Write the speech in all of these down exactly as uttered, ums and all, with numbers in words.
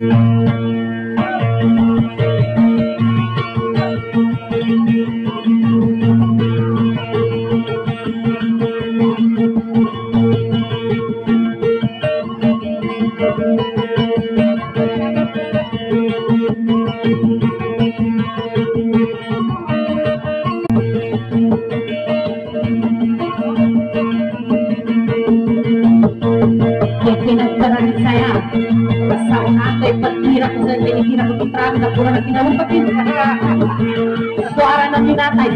Suara ng binatay.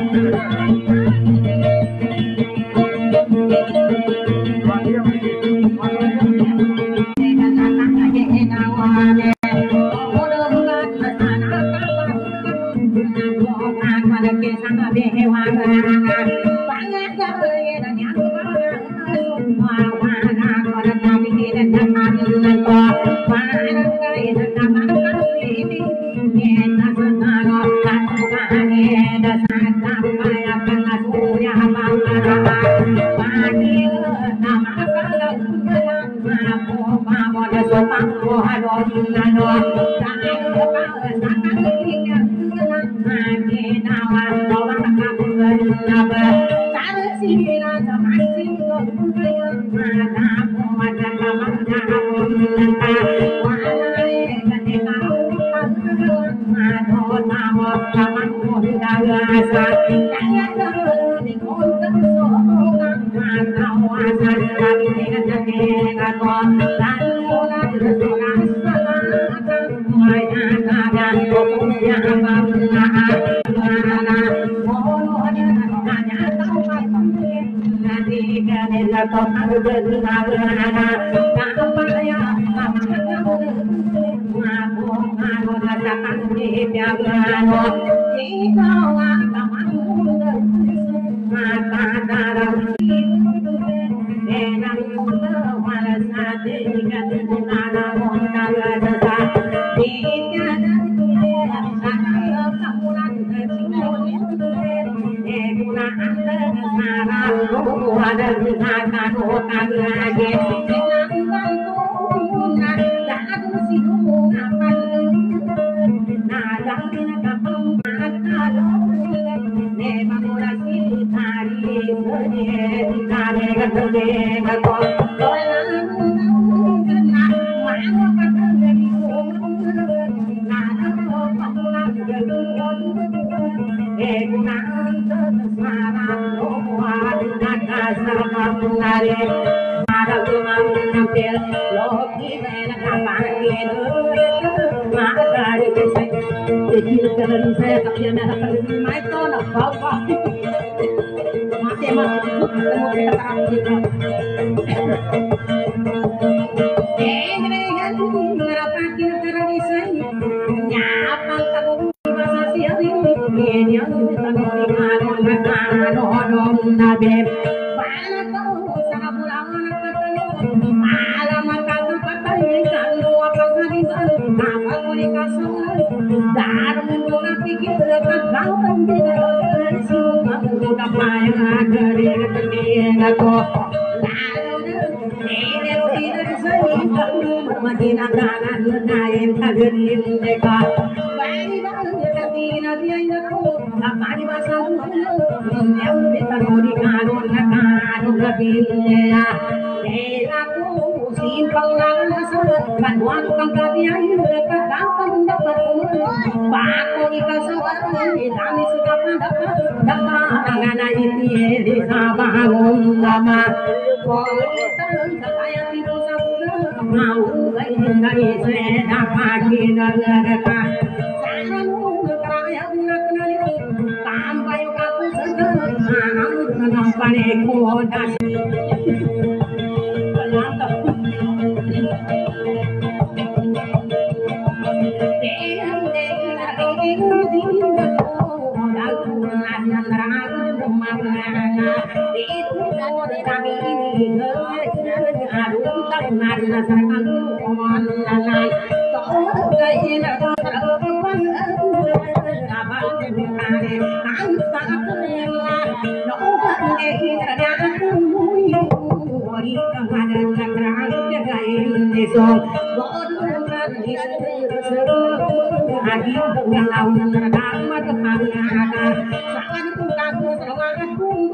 Agi dengan neraka tetangga sangat kaku semangat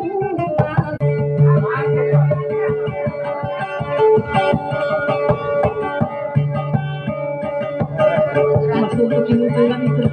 masuk kini dengan itu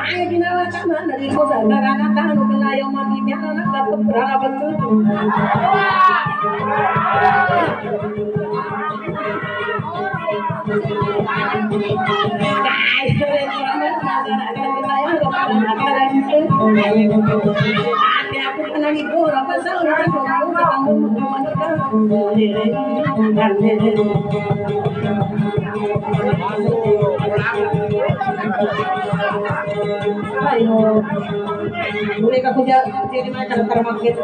Saya ginawa tama na rin ko sa naranatan o kalayaw mamimya na nakapagprara betul. Guys, aku pernah libur apa salah aku ketemu ayo boleh kamu jadi macam termakin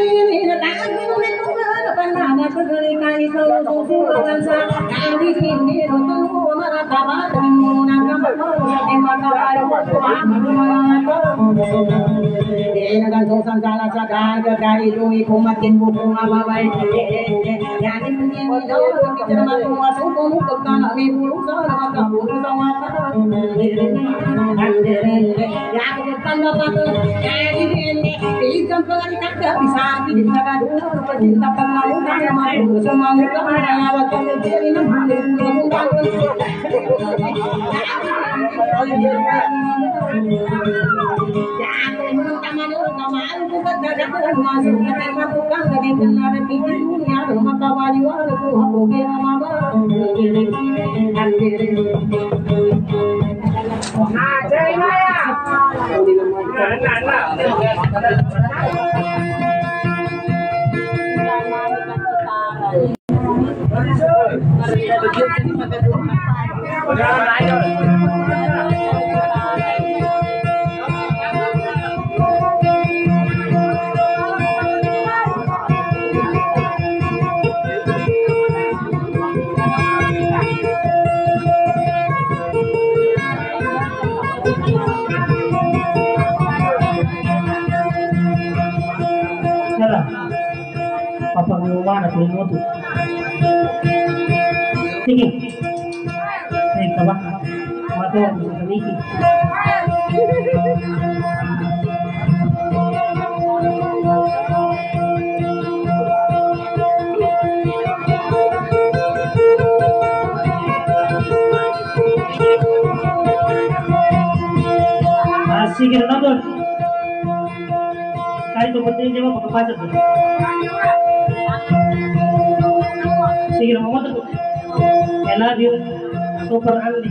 Hãy subscribe cho kênh Ghiền Mì Gõ để không bỏ lỡ những video hấp dẫn. lama dengan menggunakan berbagai mata air Tuhan dengan sosan salah sadar dari lui kumatin buku apa baik yang ini punya video kita masuk masuk kamu ke kanan ni bulu sana maka bulu sama yang depan bapak yang ini ikan pelari tak bisa kita dulu cinta pengaruh yang mau semangat kepada awak jadi nampak apa ngomong atau ngotot sige ay kabak mato sa kamiki sige na doon kahit tumuntin niya mo pagkapasok doon sige na mo doon I love you Super Andy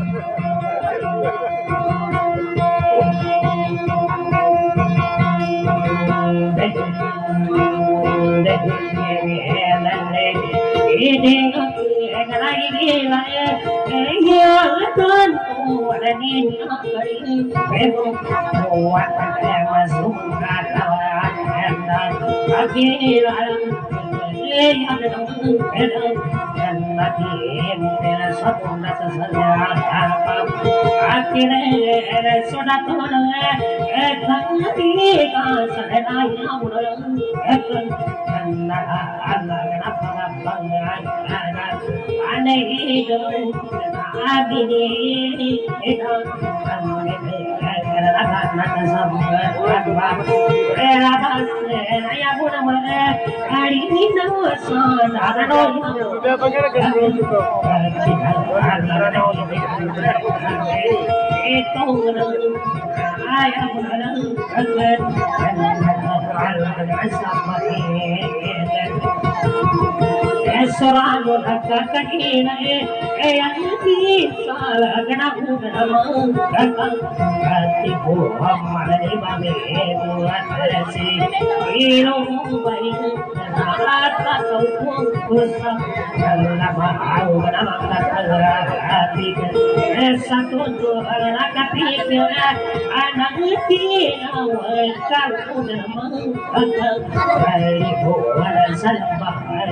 Esrago nakakakina eh eh ang salah kenapa kenapa hati buam malay babe buat resi ilong baik kata kau kusam Allah mau kenapa kata hati satu dua anak ketiga anak tiga awal kalau nama kata buat salah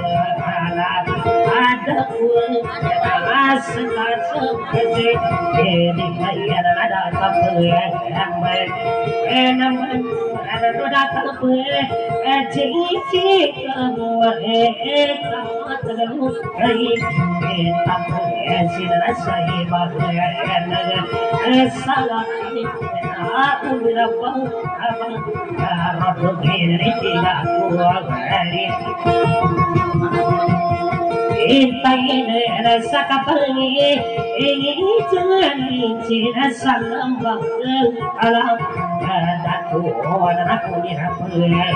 ada pun asal seperti ini kaya ada apa yang baik enaman ada roda apa cici kamu eh kamu terlalu baik kita punya rasa bahagia enak salah ini aku berapa apa kalau begini tidak kuat hari Intayin rasa kapalnya, ini jangan cina salam bakal alam datu orang aku ni apa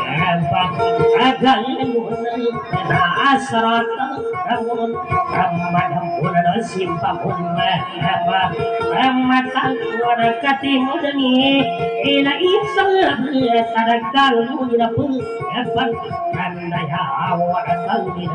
agal munang asrat ramun ramadam punah simpah punah apa mata orang katimu ni ina isang taragal munah pun apa anda ya awak kau ni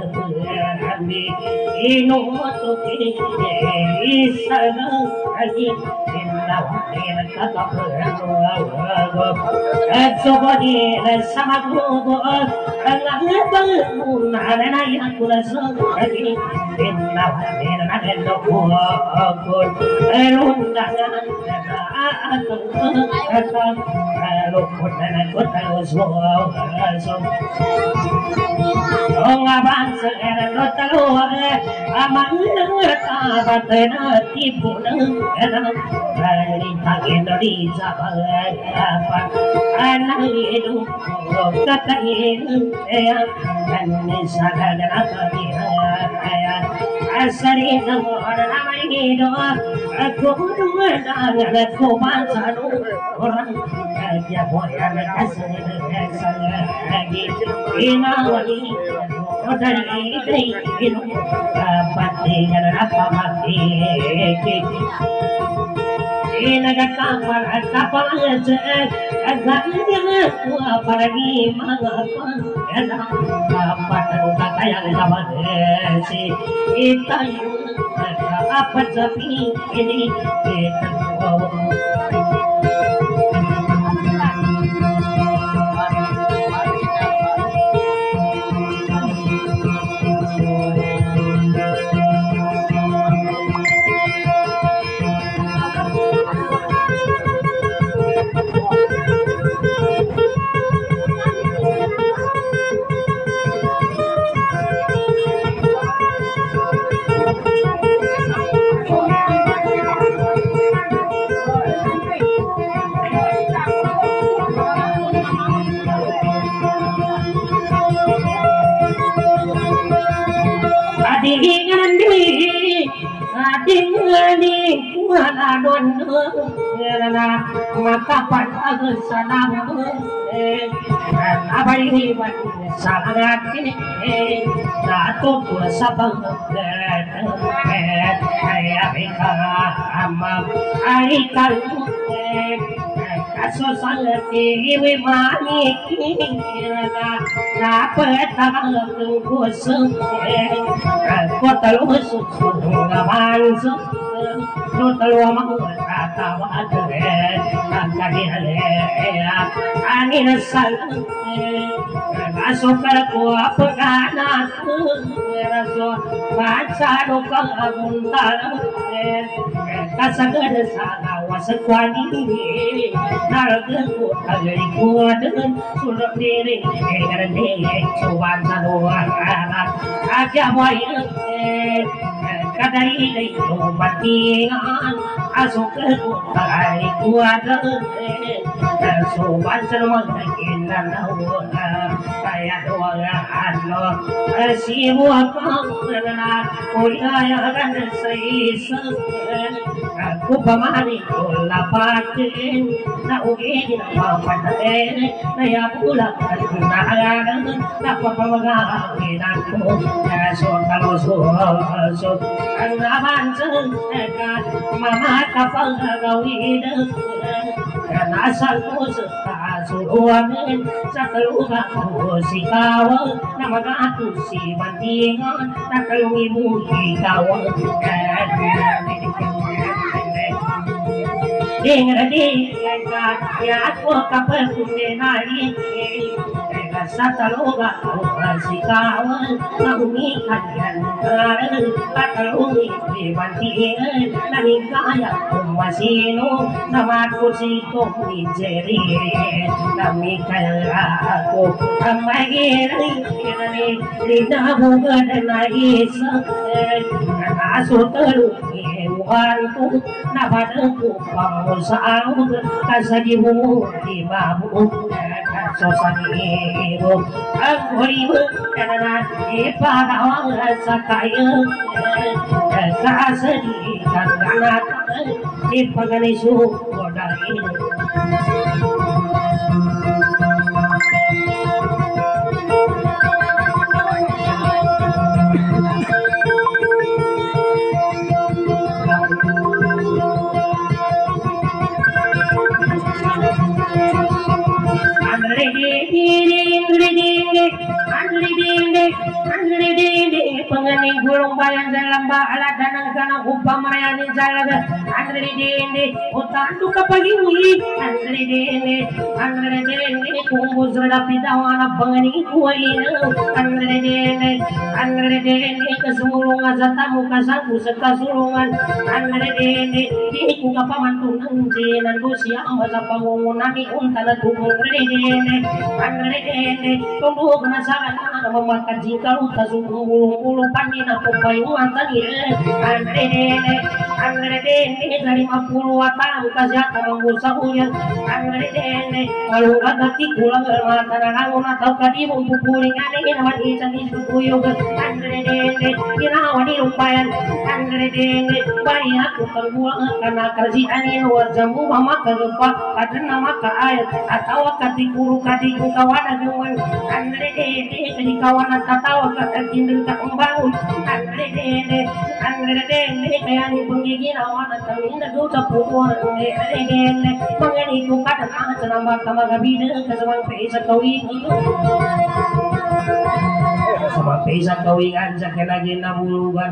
ino to ke isana agi sama guru langit bangun ada yang kurasa lagi inna inna ada pun elundangan atau atau lukutan kutan usul Ongaban sekarang rotalu aman ngerta batena tipu nang dari pagi dari jabat apa anak itu kata ini dan misalnya apa dia asari nama nama ini doa aku dua dengan aku bangsa orang dia boleh kasih saya lagi inawali dari itu pasti apa mati ini kapal kapal aja agaknya apa lagi mengapa apa terus yang sama si kita apa tapi ini kita maka pada sanam abadi sangat ini satu sabang ayah mereka amam aikal kasus sangat ini manik dapat tangan khusus kota lusus ngawan Total wamang kata wadre kadi hale angin salang masuk ke apa kana raso baca doa muntar kasagar sana wasakwani narga ko agari ko dengan surat diri dengan diri coba saluan aja boy kadari dai batingan asuk ko agari ko so banser makin nawa kaya doa Allah si apa na kuliah kan seisa aku pamari lapatin na ugi na papaten na ya pula na ala na papamaga ko so talo so so ang abansan ka mama kapag gawin nasal ko sa suruamin sa kalugan ko si kawa na mag-ato si bandingan na kalungi mo ikaw Dengar di ka ya ko kapal kunenari sa taluga si kawa na umikan katalungi di bandingan na ningkaya kumasino na matkusito ni Jerry na mikaya ako ang magiging linabugan na isa na nasutalungi wanto na badang kupang sa awag kasalimu di babu sosanimu ang hurimu na ipagawang sa kayo kasali kaganatan ipagalisu kodarin ning gulung bayan dalam baala danang kana upah marayanin salaga andre dende otak tu kapagi andre dende andre dende kumbus radapi dawana bangani kuaina andre dende andre dende kesemulung azatamu kasaku sekasulungan andre dende iku kapamantu nang busia masa pangunani untana tubuh andre dende andre dende tunggu kena saran memakan jingkal utasung ulu pandina pepayuan tadi andre dene andre dene dari lima puluh tahun kasihatan mengusah uyan andre dene kalau kata tikulang mata nangun atau kadimu pupuling ane naman isan isukuyo andre dene kinawan ilumpayan andre dene bari aku terbuang karena kerjaan ini wajamu mama kegepa ada nama ka ayat atau katikuru kadiku kawan agungan andre dene kadi kawan tatawa katindeng tak membangun andre dene andre dene kaya ni penggigin awan tamin na do tapuan andre dene mangani ko kada na sanamba kamagabida kasamang pesa kawing sama pesa kawingan sa kanagin na bulugan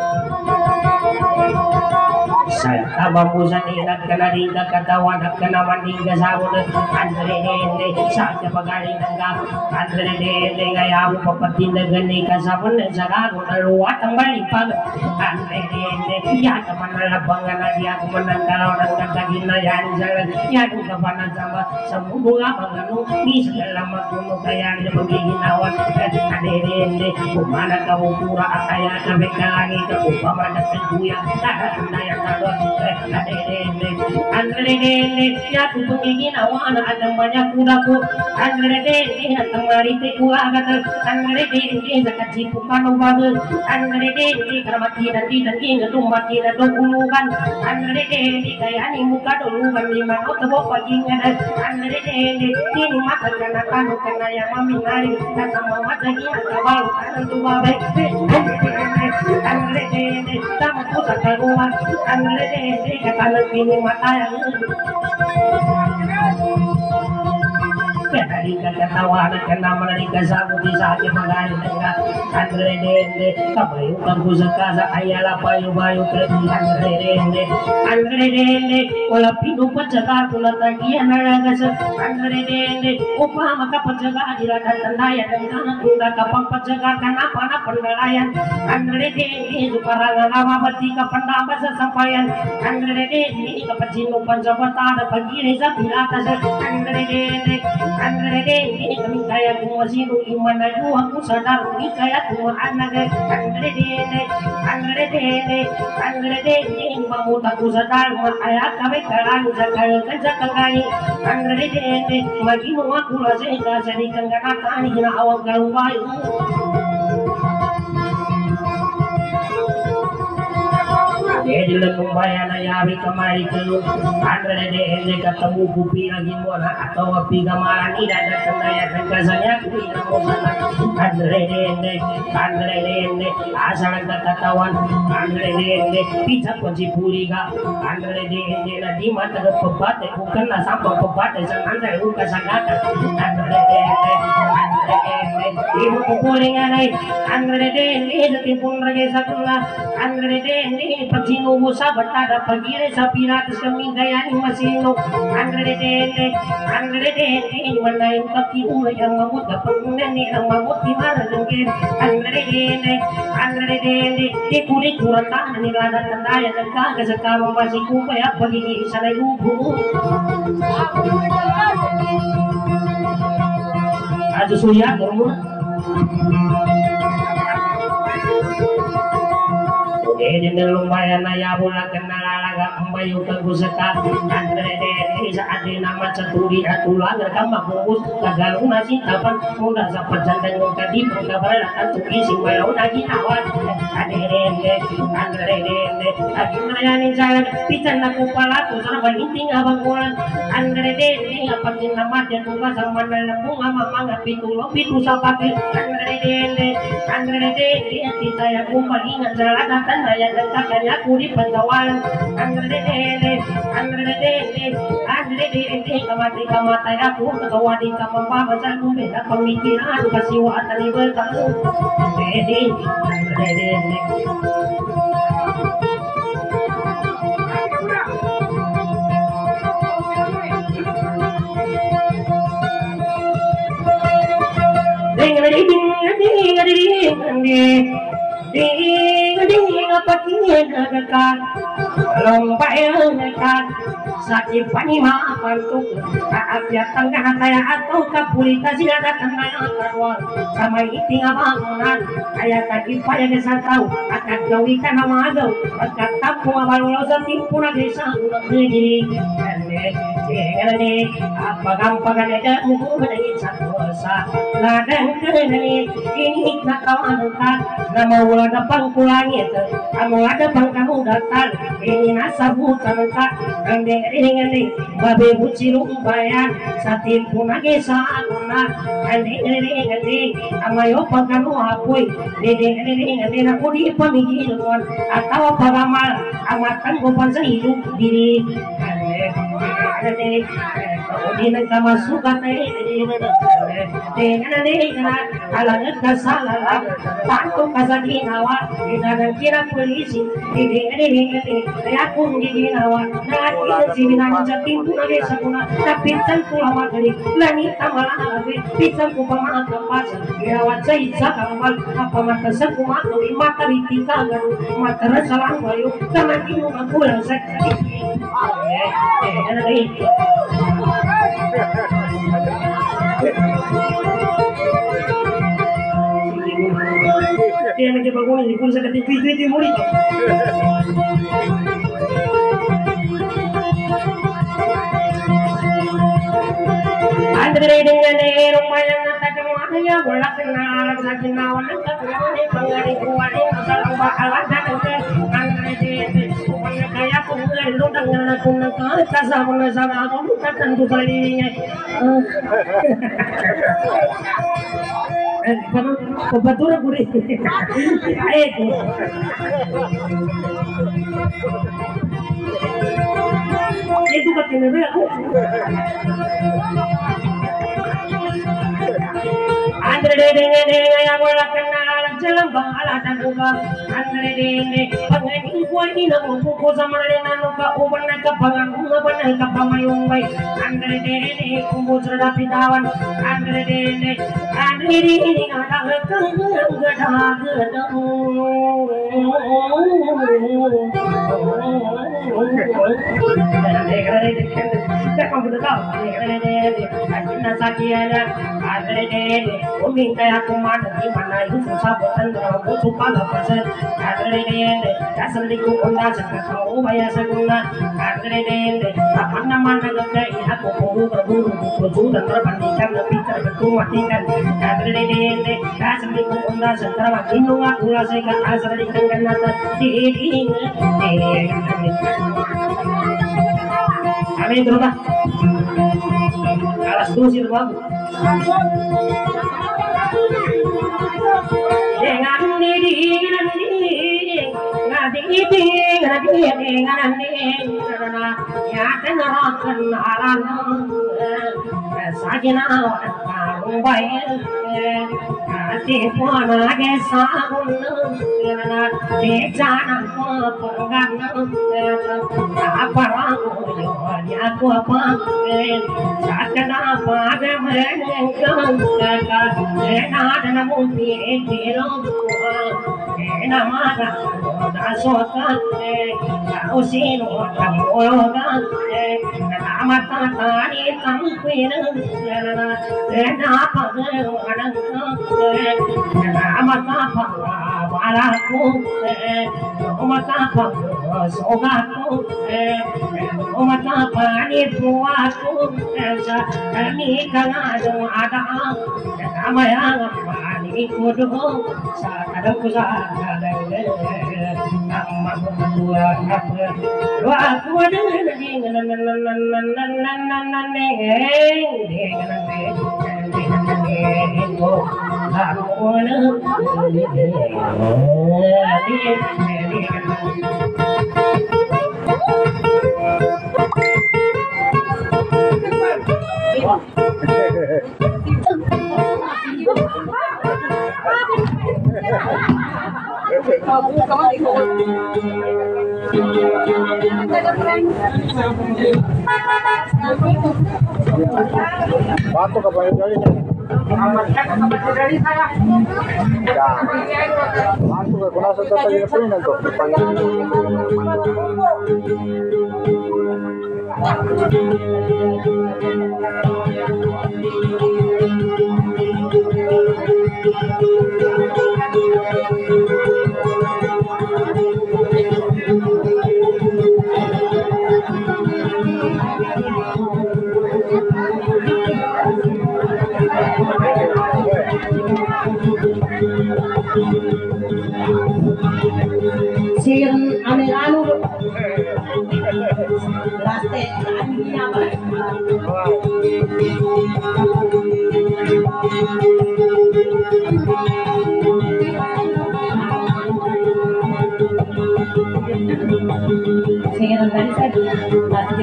saya tabang pusan ingat kena ringga katawan kena mandingga sabun andre dene saja pagaling nangga andre dene gaya abu papatin gani kasabun sagago naluat ang balipag andre dene ya teman labangan dia menang kalau nang kagin na yan jalan yan kapanan sama semua manganu ni segala makuno kaya dia pagiginawan andre dene kumana kamu pura akaya sampai kalangi ke upamana kuya tanda yang andre dene andre dene ya tu pagiginawan ada banyak kudaku andre dene temari te kuagat andre dene zakati pukano bagus andre dene karamati dan tidak ingat mati dan dulukan andre dene kaya ni muka dulukan lima kota bapak ingat andre dene ini mata kana kanu kana yang mami ngari kata mama lagi kabal kana tu baik andre dene sama pusat keluar andre dene kata ini mata yang dari ketawa anak kena menerika sabu di saja mengalir dengan andre dende kabayu kamu sekaza ayala payu bayu ke andre dende andre dende olah pindu penjaga tulah tagian naraga se andre dende upah maka penjaga di ladang tandaya dan kana tunda kapang penjaga kenapa na pendalayan andre dende suparangan nama batika pendamba sesampaian andre dende kapacinu penjabata ada pagi reza pilata se andre dende andre dene kami kaya kumasinu iman ayu aku sadar ni kaya tuan anak andre dene andre dene andre dene mamu tak sadar ayat kami kalang zakal zakal kai andre dene magi mu aku lase ka jadi kangana tani hina awak galwai jadi lembayana yawi kemari kelu andre dene ketemu kupi lagi muana atau api gamarani dan tendaya tenggasanya kupi namosana andre dene andre dene asal katawan andre dene pizza kunci puriga andre dene na di mata ke pebate bukan na sampang pebate sang andre uka sagata andre dene andre dene ibu kupulingan ai andre dene setipun rage sakula andre dene pacino musa batada pagire sa piratas kami gayani masino andre dene andre dene manay kaki ulo yang mamut dapat nani ang mamut di mana dengke andre dene andre dene di kulit kurang tahan ni lada tandaya dan kagak sekarang masih kupaya pagini sana ibu aja suya rumah ini lumayan ya bola kenal laga membayu ke sekat andre dene saat di nama ceturi atulah rekam bungkus gagal nasi kapan mudah sapat jandang tadi kabar datang tuh isi bayu lagi awat andre dene andre dene lagi melayani jalan pican aku pala tuh sana banting abang bulan andre dene apa sih nama dia tuh sama lembung ama mangga pitu lo pitu sapati andre dene andre dene kita ya kumpul ingat jalan datang ya dan kakaknya aku di pentawan andre dene andre dene Andre di kamati kamata aku ketawa di kampa baca ku beda pemikiran kasih watan berkah. Dedi Dedi ding ding ding ding ding ding ding apa kia dekat lomba dekat sakit pani ma pantuk aapya tengah saya atau kapulita sila datang karwa sama iting abangan kaya tadi paya desa tahu akan gawikan nama do akan tapu abalolo sa timpuna desa negeri ini apa gampang ada muku menangis satu sa ladang kenani ini nak kawan dekat nama ulah depan kulangit kamu ada bang kamu datang ini nasabu dekat ande ring babe bucilu bayan satin punage sauna ande ring ande amayo pagano apoy dede ring ande na kudi pamigil kon atau pagamal amatan ko pansa hidup diri ande ande di nagkama sukat ay dengan dengan alangan kasalah tanto kasaginawa dengan kira polisi dengan dengan aku ginawa na sininan sa timpo na sa kuna napitan ko ang madali langit ang malalabi pitan ko pa mga kapas ginawa sa isa kamal apamatasan ko mga kawin matariti ka gano'n matarasalang kayo kamatin mo magkulang sa eh eh ano na ito kaya nagkipagunan hindi kung sa katipid-pid mo rito Andre dengan rumahnya takamannya bolak kenal sakinawan takamannya pangari kuwani masalah bakalan dan Andre dengan kaya pengen lu dengan kunang kasa pun sama kamu takkan tu kalinya eh kebetulan gurih itu itu katanya aku Andre dengan dengan yang bolak kenal jalan bala dan ubah Andre dengan pengen kuat ini nak buku sama dengan luka uban nak pangan uban nak pamayung baik Andre dengan kumpul serda pitawan Andre dengan Andre dengan ada kengang gada gada kita kamu tahu Andre sakiana Andre Umi kaya kuman di mana itu susah buatan aku suka lepasan Andre dende dasar liku unda sekau bayar seguna Andre dende apa nama negara aku perlu berburu berburu dan berbandingkan lebih terketuatikan Andre dende dasar liku unda sekau indung aku rasa kan asal dikenal nata di ini amin terus alas terus itu bang dengan diri dengan diri ngadi diri ngadi dengan diri ya tenang kenalan sajina karung baik hati pun ada sabun di jalan pergan apa aku ya aku apa sakna pada menengkan ada namun pikiran nama dasokan usin kamulogan nama tani tampuin nama pagwanan nama kapang balaku nama kapang sogaku nama kapang ipuaku kami kanado ada nama yang mani kudu sakada kusada nama dua apa dua aku ada dengan Bato ka pa dari saya. Bato ka kuna sa tata ni pwede nanto. Sin americano raste andinya apa sin dari saya raste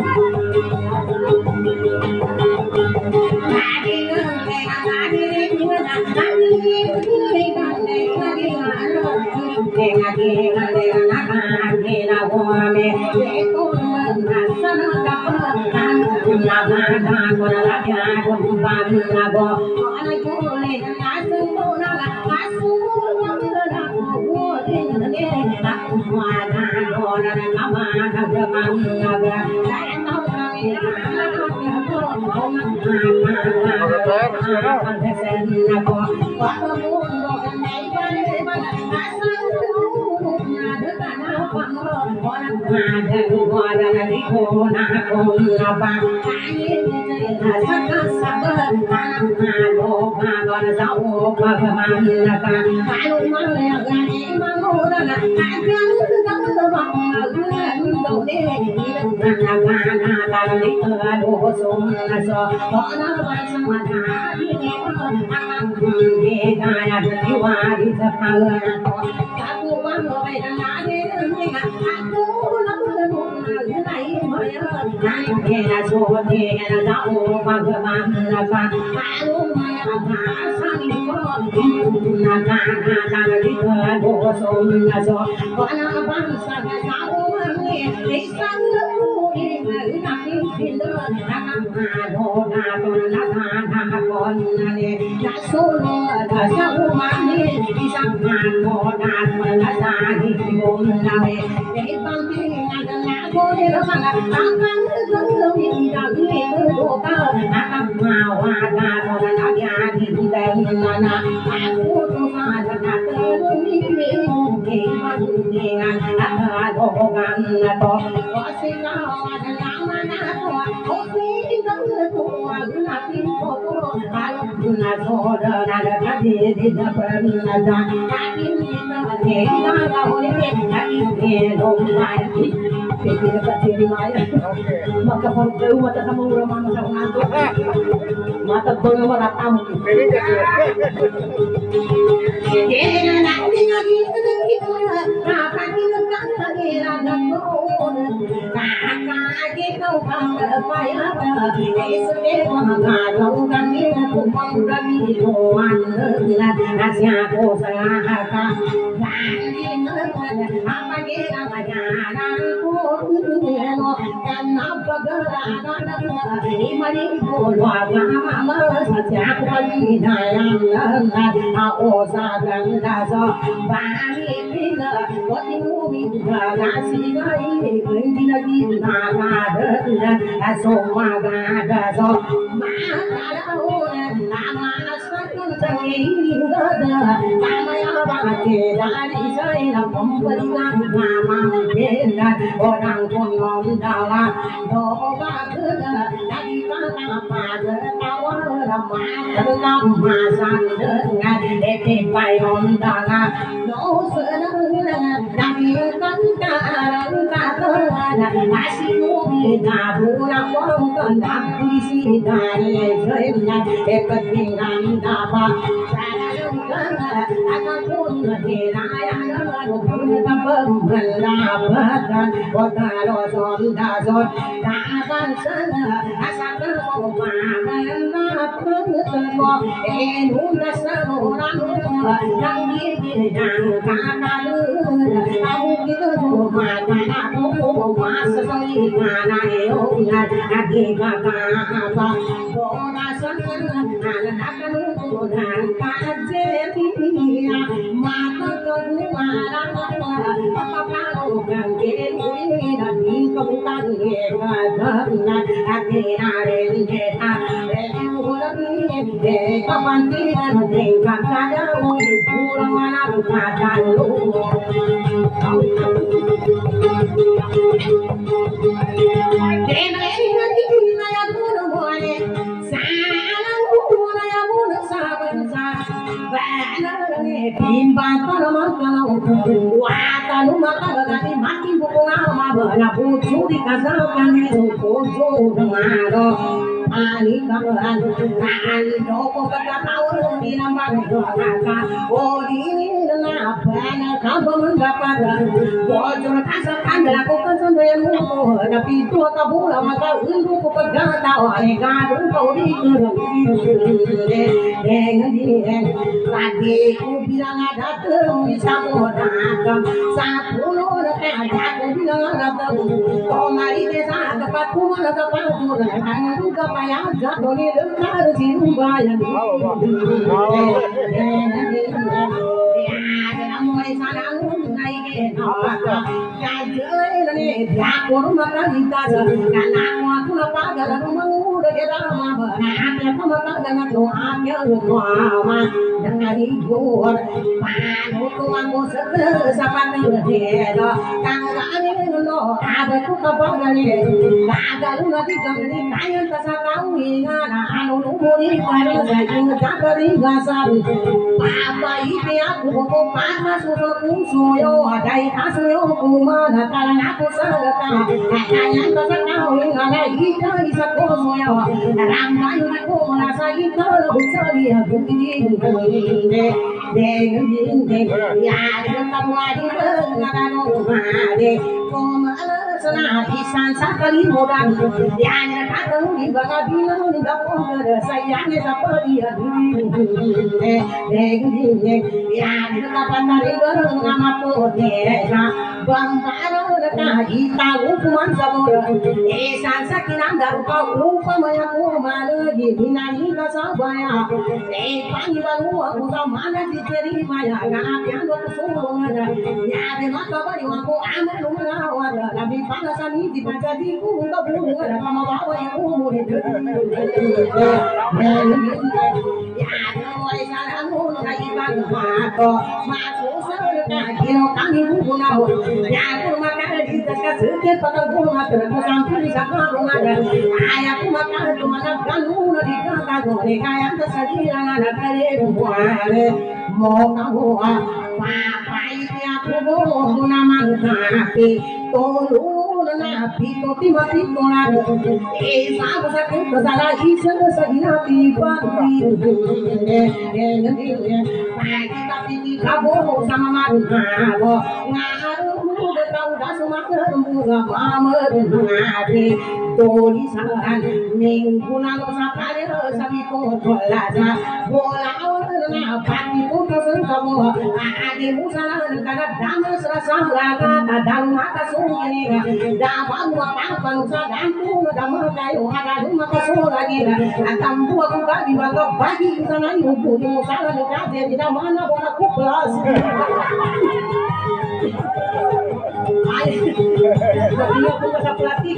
maka pagkaw mata sa mga ramang sa unato matagbaw na maratam orang konon dawa doa kena dari mana pada tawa ramah dalam masa dengan dete payon daga dosa dari kantaran kataran masih mungkin pura wong kendang polisi dari jaya kepentingan dapat apapun diraya mendapat kota roson dasor tak bangsa asal mo e nun na sa mo na no nang di nang ka na lu au ki to ma ka na ko ma sa sa ni ka na e o na na ki ka ka ba ko na sa na na na ka nu ko na ka je ti ma ka ko nu ma ra ma pa pa pa o ka ke ni na ni ko ta ni ka da na a ke na re ni ke ta re u la ni e ka pan ti na ni ka ka da o ni pu la ma na ka da lu de na ni na ni na ya bu no mo ne sa na u na ya bu na sa ban sa ba na ne pim ba ta na ma ka na u wa ta nu ma ka ga ni ma ki bu ko na ma ba na bu chu di ka sa ka ni u ko jo ma ro ani ka an ani do ko ka ka ta u ni na ma ko na ka o di ni na pa na ka ba man ga pa ga ko jo ka sa ka na ko ka san de mu na pi to ka bu la ma ka un du ko ka ga ta o ai ga du ko di ku de de ngi de pa di ku bi la na da tu mi sa mo na ka sa pu no na ka da ku bi la na da ko ma ri de sa ka pa ku ma na ka pa ku na ka du ka pa ya ja do ni de ka ji ru ba ya ni de ngi de ya de na mo ri sa na u nai ge no ka ya je ne ya ko ru ma ka ni ta ja ka na mo tu na pa ga la ru ma u de ge ra ma ba na ya ka ma ka ga na no a ya ru ma ma na ri go pa no ko ma mo sa sa pa na de da ka ga ni no a ba ku ka ba ga ni ga ga ru na ti ga ni ka ya ta sa ka u ni na na no no mo ni pa ri sa ji ga ga ri ga sa pa pa i te a ku ko pa na su ko ku su yo a dai ta su yo ku ma na ta na ku sa ga ta ka ya ta sa ka u ni na i ta i sa ko so yo ram na yu na ko na sa i ka lo sa ri a ku ti ni de de ngi de ya de ta wa di na na no ma de ko ma la sa na i san sa ka ri mo da ya na ka ko ni ba ga bi na ni da ko ga sa ya ni sa pa ri a de de ngi de ya de ta pa na ri ga na ma ko de na bang ka ro na ka i ta u ku man sa mo e san sa ki na da ka u pa ma ya ko ma le gi ni na ni ka sa ba ya e pa ni ba lu ku sa ma na di te ri ma ya ga a pya no ku so na ya de ma ka ba ri wa ko a ma lu na wa da la bi pa na sa ni di pa sa di ku ga bu na ka ma ba wa ya ku mo ni de ya no ai sa na mu na i ba ma ko ma ku sa ka ki no ka ni bu na ho ya ku ma ka di ta ka su ke pa ka bu na ta ku sa ku ni sa ka ru na da aya ku ma ka tu ma na ka lu na di ka ka go ni ka ya ta sa di na na ka re bu wa le mo ka ho a pa pa i ya ku bo na ma ka ti to lu na pi to ti ma ti to na e sa ba sa ku sa la i sa sa gi na ti pa ti ne ne ne pa ki ta ti ti ka bo sa ma ma na bo na ru mu de ta u da su ma ka mu ga ma ma na ti to ni sa an ning ku na lo sa ka le sa bi ko to la ja bo la o na pa ti ko ka sa ka bo a a ni mu sa la ka da da ma sa sa la ka da da ma ka su ni ga da ba mu pa pa nu sa da tu da ma ka yo ha da ma ka su la ni ga a tam bu ku ka bi ba ka ba ki sa na yu ku ni mu sa la ni ka de da ma na bo na ku plus ai dia ku sa platik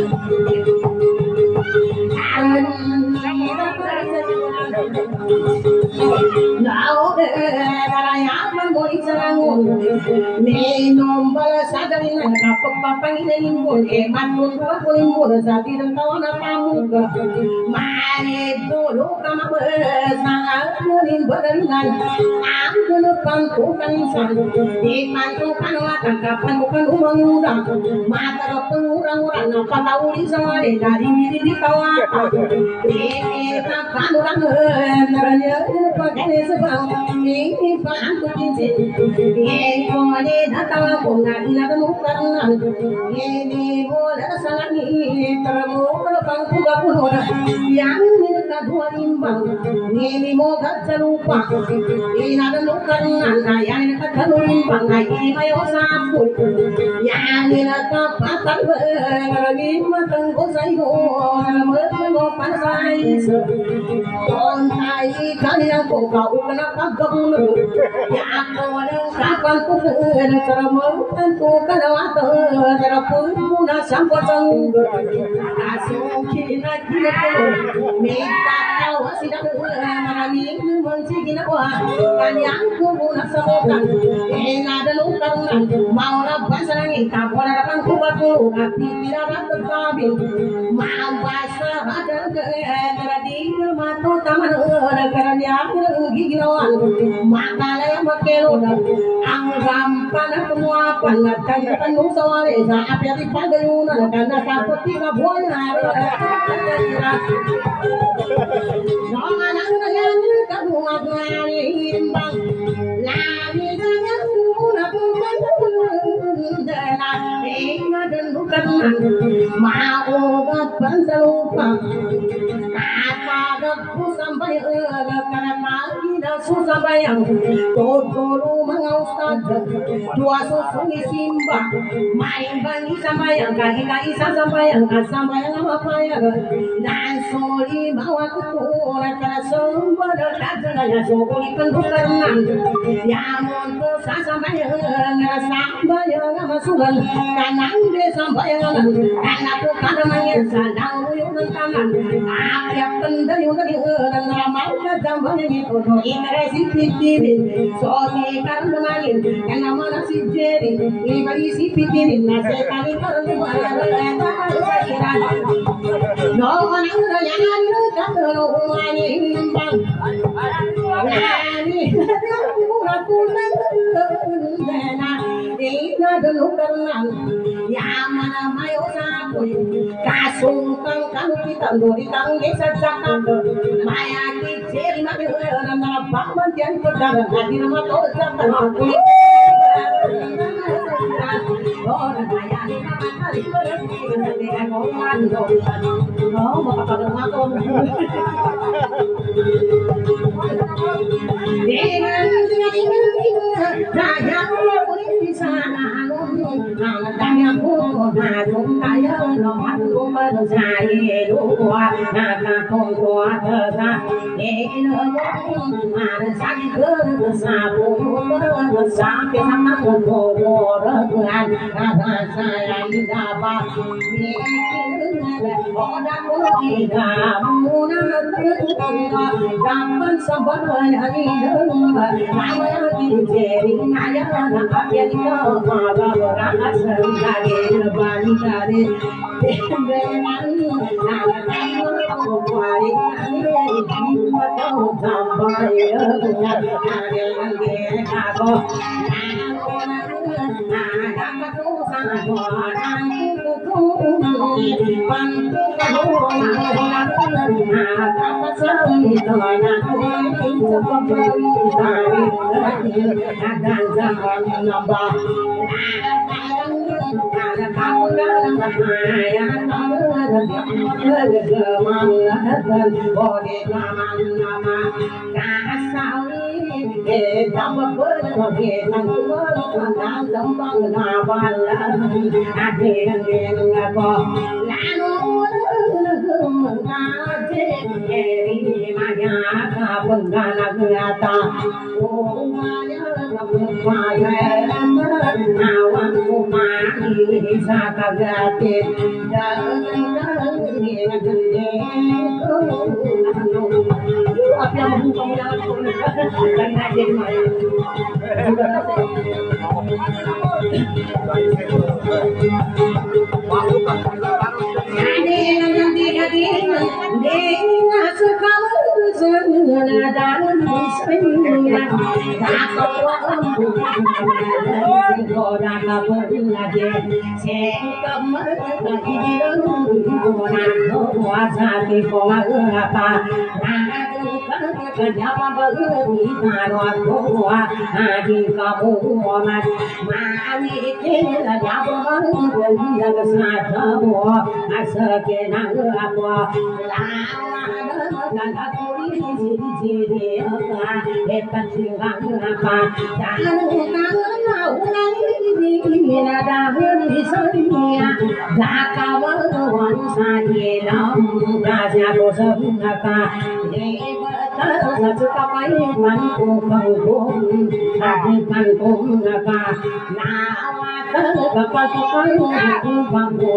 Now, I am going to me no Saturday night, Papa in Moon, a man who was pulling waters. I didn't know on a pamuka. My polo come up as I'm running Butterland. I'm gonna come to Kanishan. They man to Kanaka, Kapanuka, Mata of the Murang, Patauri, somebody, Daddy, the Kawa. They can't come around. Pakai sebab ini pantu cincin, ini boleh datang bunga di dalam muka, ini boleh salah ni terlalu pangku gak pun orang yang ka dua imbang ni mo ka lupa ina da lukan na ya ni ka dua imbang ai mayo sapu ya ni na ka patan ni matang ko sai go mo mo pan sai so kon ai kan yang ko ka ukana ka gabul ya ko na ka kan ko na saramo kan ko ka na wa to sarapun na sampo sang aso kina kina ko minta tahu sidang marami menci kina ko kanyang ko na samokan ena da lukan mau na basang ka bona kan ko ba ko ati mira ba tabi mau basa ada ke teradi mato taman karanya gigirawan makala makelo ang rampan semua panatan kanu sawale sa api pagayuna kana kapati ka buana Jangan nang ka bunga ngani imbang lani ganyan na punan dana inga dan bukan mau gapan salupa apa gapu sampai karena kita susah bayang todolo mengaustad dua susuni simba main bani sambayang kahina isa sambayang sambayang apa ya dan soli bawa kukulah karena sumber kajanya sokoli pendukaran ya monto sambayang sambayang masukan kanang de sambayang karena aku kada mangin sadang uyun taman apiak pendayung dari dan ramal sambayang itu ingresi pikirin soli karena mangin karena mana si jeri ibari si pikirin nasi kali karena no orang yang ada kata orang imbang nani murah kunan dana ina dulu karena ya mana mayo sapu kasung kang kang kita dori kang desa cakap maya kicil mami orang apa mantian pedang hadir mata cakap aku orang kaya ni nama kali berhenti dengan orang oh bapak pada makan dengan dengan dengan raja boleh di sana nang tanya pun nang kaya nomor nomor saya dua nak kau tua tersa dengan ada sakit bersabu bersampai sama orang orang ada saya dapat orang kita muna dapat sabar hari nama jadi naya nak yang kau malah orang sengaja lebani dari dengan nama kau kuari kau sampai dengan dia kau eh tambah berlebih nang nang tambang nawan ade ngako lanu ngaje eri maya ka bangana gata oh maya ngapaya nawan kumani sakagate jangan apa yang membuka jalan dan ngaji maya Kenapa berita doa hati kamu amat mami kena jawab dia kesana boh asalkan apa dan aku ini jadi apa dekat silang apa jangan tahu nanti ada di sana zakawal wansaje lam raja dosaka satu kapai manku kangkung hati kangkung apa nawa kapai kapai aku bangku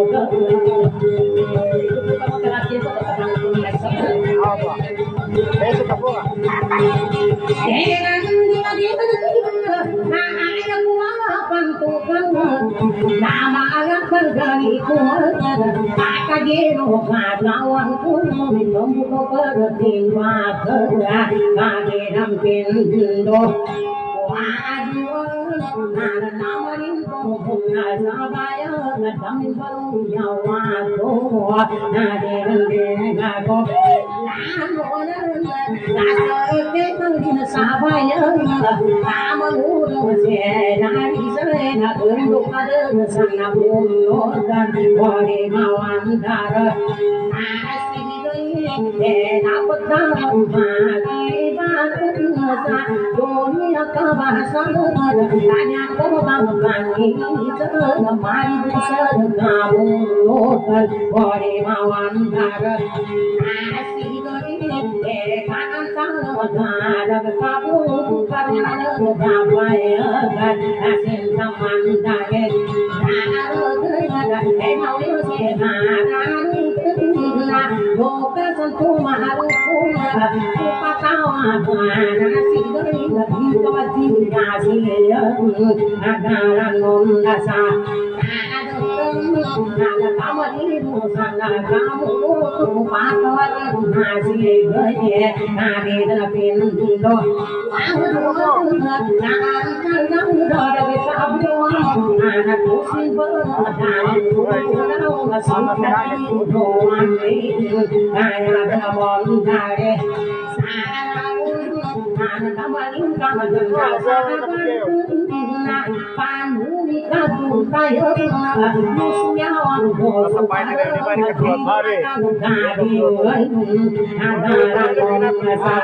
Apa? Besok apa? Jangan dia dia nah aku pantu nama anak bergani kuat akageno kawan pun minum bertimba kerja kageram pindo waduh nana namarin punga sabaya nadamin baru nyawa to naderan denga ko nano nana nana sabaya amalu senari sena untuk ada sana bulu dan wali mawan dar asih ini dapat tahu bagi batu masa dunia kebahasan tanya kau bangga ini terlemari besar kamu dan wali mawan dar asih ini kanan tahu ada kamu karena apa ya kan asin saman daget ada emau ini ada na boka santu maharu kuma kupa tawa nasi dari lagi kawati nasi ya agara nondasa ada kamu ini sana kamu kupa tawa nasi ya nadi dalam pintu aku tuh jangan jangan dari kamu anak kucing berdan aku nggak sampai doang ayah dalam dari anak kamarin kamu dengar sahabat panuni kadu kayu musuhnya orang bos pada dari ada masa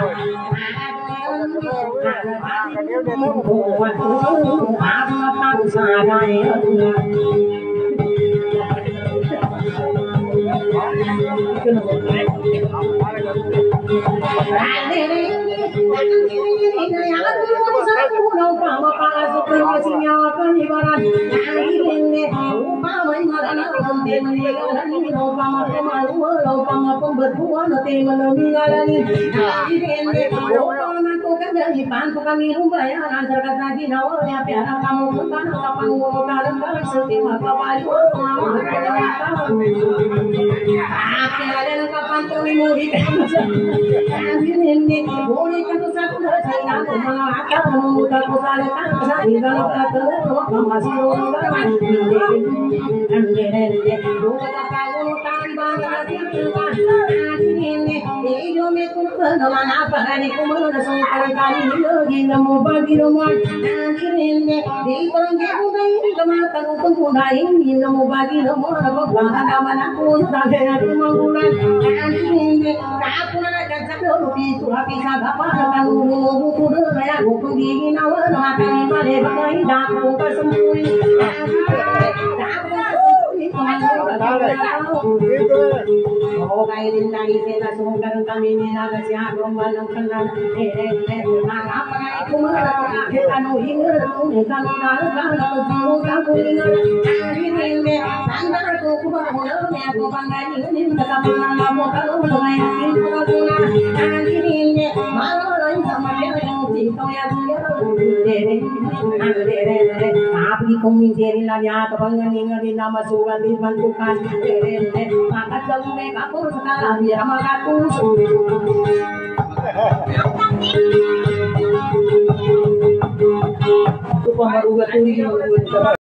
Oh, kailin tadi kita sungkan kami ni naga siapa membangun kenal eh eh eh apa itu mereka kita nuhir kita nuhar kalau tujuh kamu ini hari ini anda aku kubangun aku bangga ini kita menang mau kalau mengayakin aku hari ini malu lain sama dia yang cinta yang dia dere dere dere api kuminjeri lanya kebangan ingat nama sugan dibantukan dere dere maka jauh mereka pun sekarang biar makaku Upah maruga tuloy